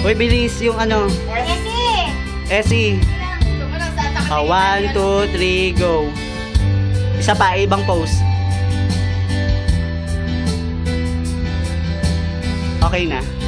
Uy, bilis yung ano. Essie. 1, 2, 3, go. Isa pa, ibang pose. Okay na.